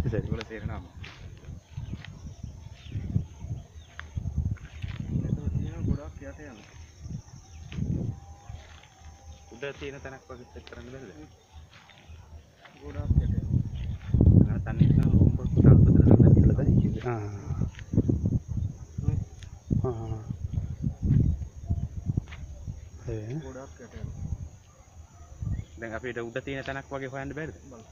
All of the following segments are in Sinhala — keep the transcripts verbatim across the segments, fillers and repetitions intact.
ඒගොල්ලෝ තේරෙනවා. මෙතන ගොඩක් යට යනවා. උඩ තියෙන තැනක් වගේ සෙට් කරන්න බැරිද? ගොඩක් යට යනවා. අර තන්නේ නම් රූම් එක තාල්පතට දාලා කියලා තමයි. ආ. ආ. ඒ ගොඩක් යට යනවා. දැන් අපිට උඩ තියෙන තැනක් වගේ හොයන්න බැරිද? බලන්න.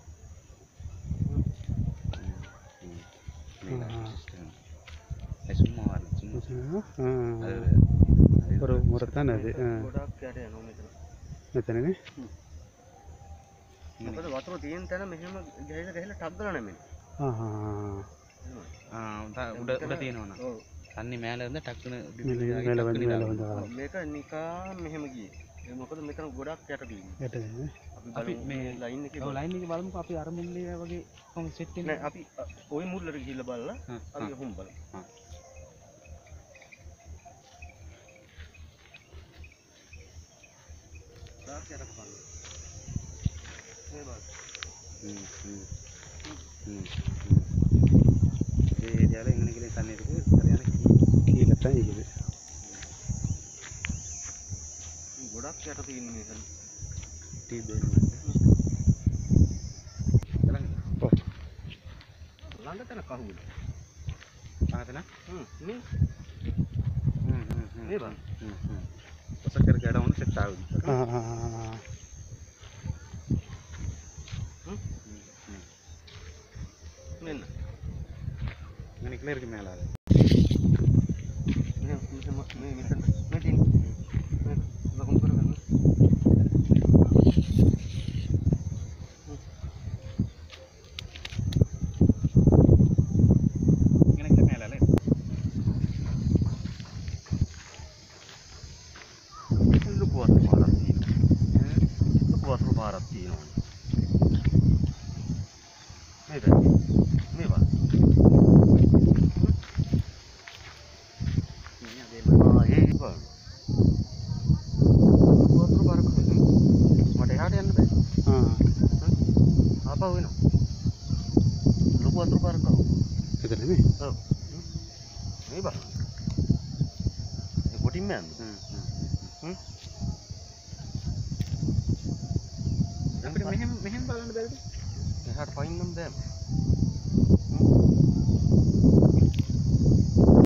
சும்மா ஒரு முறைத்தான் அது මෙතනනේ මොකද වතුර තියෙන තැන මෙහෙම ගහලා ගහලා ටක් ගාලා නැමෙන්නේ. ආ ආ ආ උඩ උඩ තියෙනවනේ. ඔව්. තන්නේ මෑල ඉඳන් ටක්කන මේල වන්දලා මේක නිකන් මෙහෙම ගියේ. ඒ මොකද මෙතන ගොඩක් යට තියෙන්නේ. යට තියෙන්නේ. අපි මේ ලයින් එකේ ඔව් ලයින් එකේ බලමුකෝ අපි අර මුල්ලේ වගේ කොහොම සෙට් වෙන්නේ. නෑ අපි ওই මුල්ලට ගිහිල්ලා බලලා අපි හුම් බලමු. හා. දාස් යට බලන්න. මේ බලන්න. හ්ම් හ්ම්. හ්ම්. ඒ ඒරියාවේ එങ്ങനെ කියලා තන්නේ ඉතින් හරියන්නේ කියලා තමයි ඉන්නේ. ගොඩක් යට තියෙන්නේ මේක. ටී බේරන්න. ඔව්. ළඟ තැන කහුවද? ළඟ තැන? හ්ම් මේ. හ්ම් හ්ම් හ්ම්. මේ බලන්න. හ්ම් හ්ම්. ඔසකර ගඩවුන සෙට් ආවුද? ආ ආ ආ. හ්ම් හ්ම්. මෙන්න. මම ක්ලියර් කරලා ආලා. මේ මේ මෙතන මෙතන ලකුණු කරගන්න. ඉගෙන ගන්න මේලාල. ලොකු වතුර පාරක් තියෙනවා. ලොකු වතුර පාරක් තියෙනවා. මේ දැන් මේ බලන්න. අපිට මෙහෙම මෙහෙම බලන්න බැරිද? එහාට පයින්නම් දැන්.